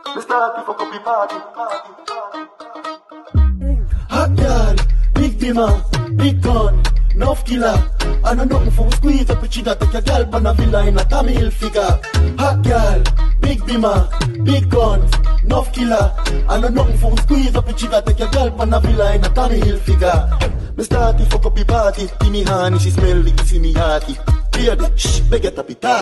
Me start to fuck up the party. Hot girl, big dimmer, big gun, enough killer. I know nothing for squeeze up a cheetah. Take a girl pan a villa in a Tommy Hilfiger. Hot girl, big dimmer, big guns, enough killer. I know nothing for squeeze up a cheetah. Take a girl pan a villa in a Tommy Hilfiger. Me start to fuck up the party. Give me honey, she smell like you see me hearty. Hear the shh, they get up it.